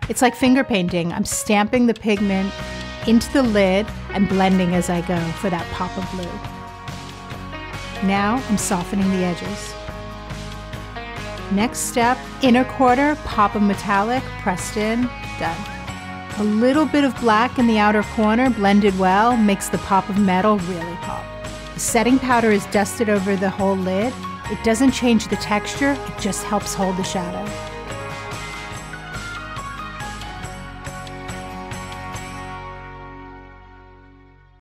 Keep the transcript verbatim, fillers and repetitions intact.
It's like finger painting. I'm stamping the pigment into the lid and blending as I go for that pop of blue. Now I'm softening the edges. Next step, inner quarter, pop of metallic, pressed in, done. A little bit of black in the outer corner, blended well, makes the pop of metal really pop. The setting powder is dusted over the whole lid. It doesn't change the texture, it just helps hold the shadow.